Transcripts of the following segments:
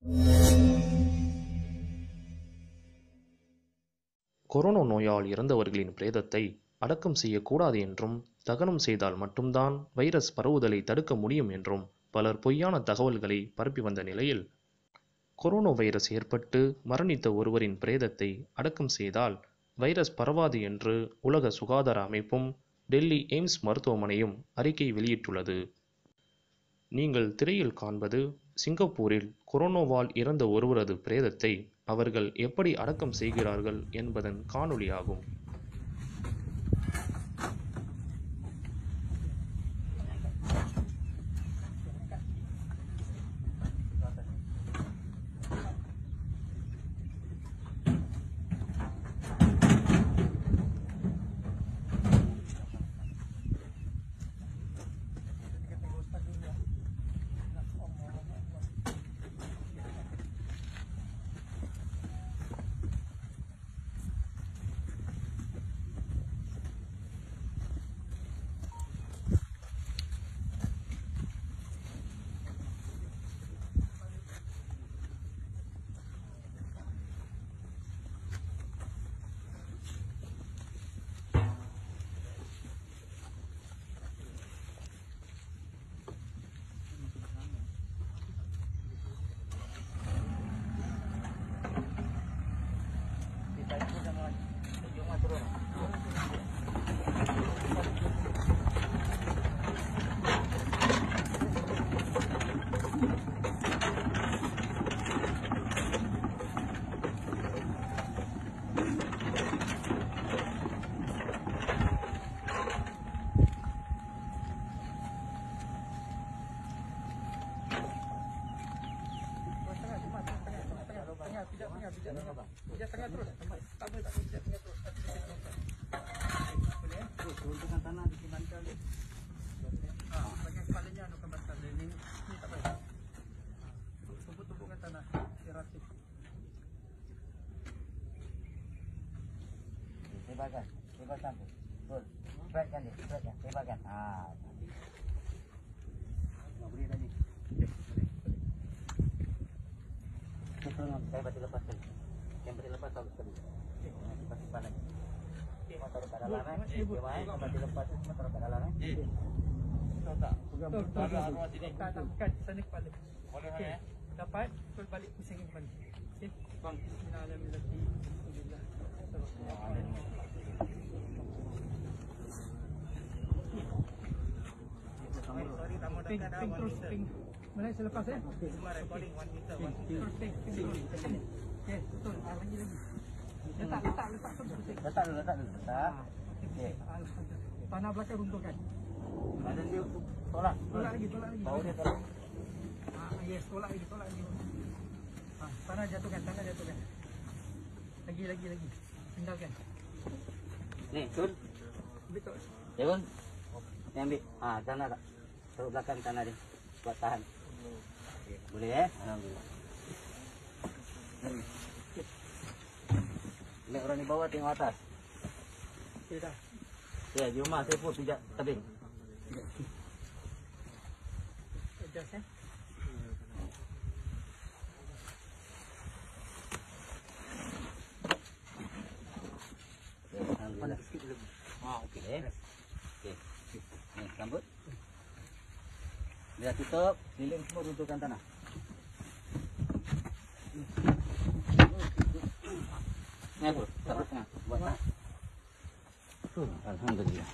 கொரோனா நோயால் இறந்தவர்களின் பிரேதத்தை அடக்கம் செய்யக்கூடாது என்றும், தகனம் செய்தால் மட்டும்தான் வைரஸ் பரவுதலை தடுக்க முடியும் என்றும் பலர் பொய்யான தகவல்களை பரப்பி வந்த நிலையில், கொரோனா வைரஸ் ஏற்பட்டு மரணித்த ஒருவரின் பிரேதத்தை அடக்கம் செய்தால் வைரஸ் பரவாது என்று உலக சுகாதார அமைப்பும் டெல்லி எய்ம்ஸ் மருத்துவமனையும் அறிக்கை வெளியிட்டுள்ளது. நீங்கள் திரையில் காண்பது சிங்கப்பூரில் கொரோனாவால் இறந்த ஒருவரது பிரேதத்தை அவர்கள் எப்படி அடக்கம் செய்கிறார்கள் என்பதன் காணொளியாகும். Pijak tengah terus. Tak boleh pijak tengah terus. Boleh. Turunkan tanah di bantal ni. Bagian kepalanya anukan bantal ni tak baik. Tumpuk-tumpukkan tanah. Siratif. Tebakan. Tebakan tu. Betul. Spreadkan dia. Spreadkan. Tebakan. Boleh tadi. Saya bagi lepaskan. Yang beri lepas tahu sekali. Lepas simpan lagi. Semua taruh kat dalam Yang bagi lepas semua taruh kat dalam Tahu tak? Ada arwah sini. Tak, kat sana kepala. Okey. Dapat, pull balik pusing kembali. Okey. Bang, bismillahirrahmanirrahim. Alhamdulillah. Sorry, tak mau dekat dah. Ping. Mana selepas Semua recording 1 meter. Ping. Okey, betul. Lagi. Letak dulu. Letak. Okey. Tanah belakang runtuhkan. Badan dia tolak lagi. Bau dia tolak. Yes, tolak lagi. Tanah jatuhkan. Lagi. Tinggalkan. Ni, Tun. Betul. Jawab. Ni ambil. Tanah tak. Taruh belakang tanah dia. Buat tahan. Boleh Alhamdulillah. Lihat orang di bawah tengok atas. Okey dah. Ya, di rumah saya pun pijak tebing. Adjust Alhamdulillah. Okey. Ni rambut. Bila tutup, keliling semua runtuhkan tanah. Ni apa? Taruh tengah. Buat tak? Alhamdulillah.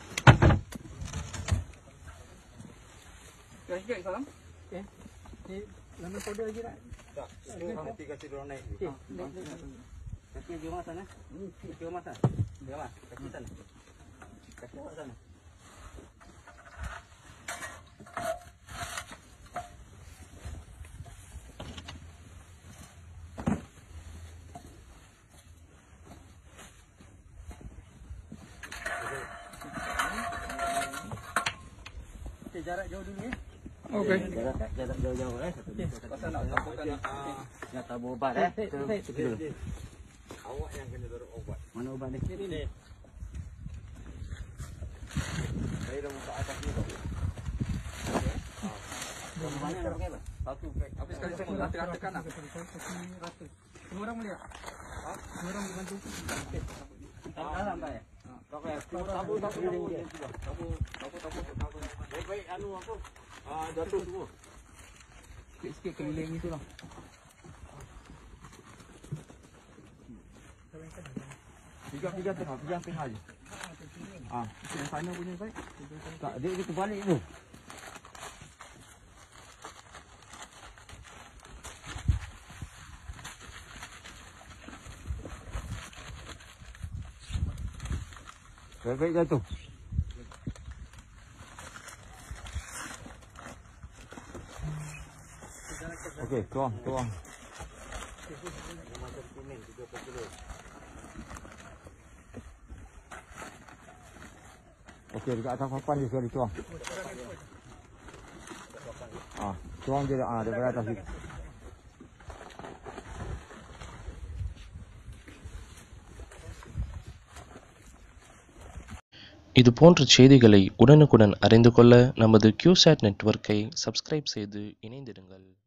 Sikit salam. Okey. Ni lemon powder lagi tak? Tak. Nanti kasih dia naik. Okey. Kasih dia rumah sana. Kasih rumah sana. Dia rumah. Kasih sana. Kasih awak sana. Jarak jauh dulu ya. Okey. Jarak jauh-jauh Pasal nak tabur obat Awak yang kena taruh obat. Mana obat ni? Ni. Saya dah buka atas ni. Okey. Mana nak pakai apa? Satu pack. Habis sekali semua dah. ratakan lah. Rata. Semua orang boleh tak? Semua orang boleh bantu? Dalam tak ya? Tabu. Baik, anu apa? Jatuh semua. Sikit keliling itu lah. Tiga tengah je. Yang sana punya baik. Tak, dia terbalik tu. Baik jatuh. Okey, tuang. Okey, dekat atas papan dia sudah dituang. Tuang je daripada atas itu. இது போன்ற செய்திகளை உடனுக்குடன் அறிந்து கொள்ள நமது QSAT நெட்வொர்க்கை சப்ஸ்கிரைப் செய்து இணைந்திடுங்கள்.